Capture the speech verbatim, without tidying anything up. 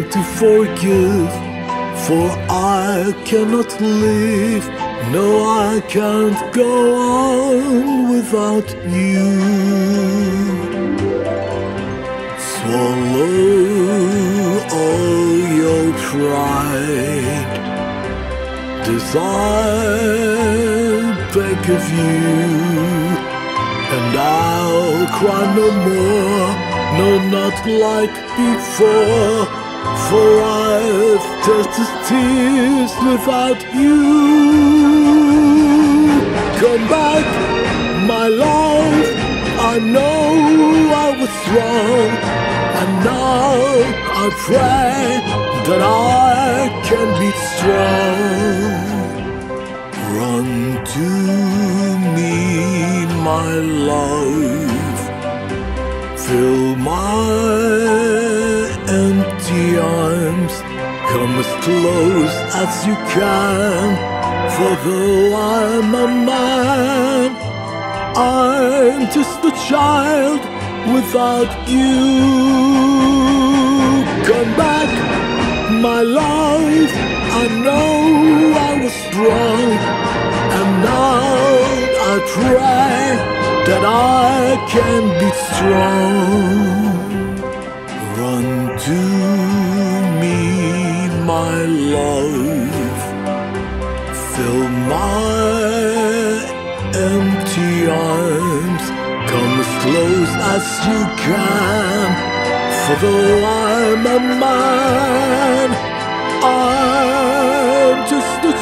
learn to forgive, for I cannot live. No, I can't go on without you. Swallow all your pride, 'cause I beg of you, and I'll cry no more, no, not like before, for I've tasted tears without you. Come back, my love, I know I was wrong, and now I pray that I can be strong. Run to me, my love, fill my empty arms, come as close as you can, for though I'm a man, I'm just a child without you. Come back, my love, I know I was wrong, and now I pray that I can be strong. Run to me, my love, fill my empty arms, come as close as you can, for though I'm a man, I'm just a